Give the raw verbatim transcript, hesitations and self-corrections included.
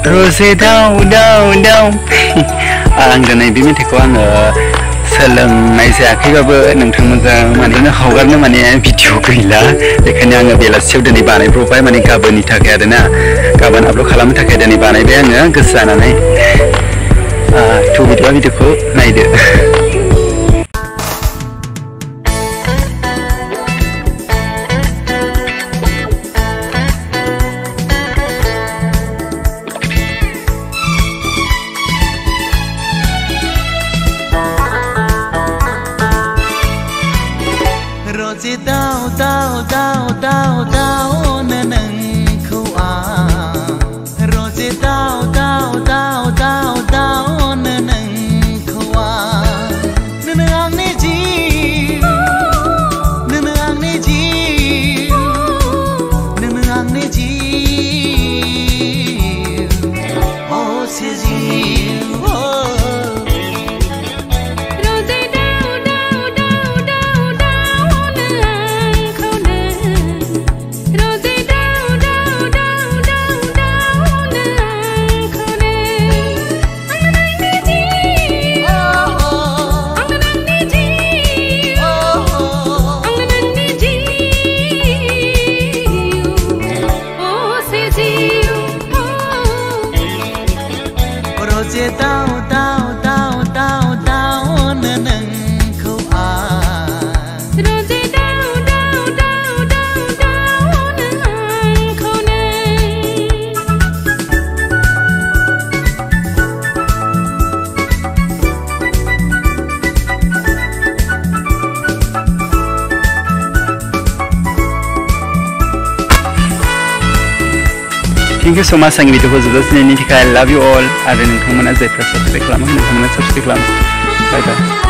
Roje daw daw daw आं दिनै बे मेथाइखौ आङो सोलोंनाय जायाखैबाबो नोंथांमोनजों माने हगारनो माने भिडिअ गैला बेखायनो आङो बेलासियाव दिनै बानायब्रबबाय माने गाबोननि थाखाय आरोना गाबोन आपल'ड खालामनो थाखाय दिनै बानायबाय आङो गोसो जानानै थ' बिदिबा भिडिअखौ नायदो Roje dao dao dao dao dao na nang khâu a Roje dao dao dao dao dao na nang khâu a na nang ne ji na nang ne ji na nang ne ji oh se ji Roje dao dao dao dao dao na nang khâu a Roje dao dao dao dao dao na nang khâu Thank you so much आंनि भिडिअखौ जोबजासिम नायनायनि थाखाय I love you all आरो नोंथांमोना जायफ्रा subscribe खालामाखै नोंथांमोना साबस्क्राइब खालाम बाय बाय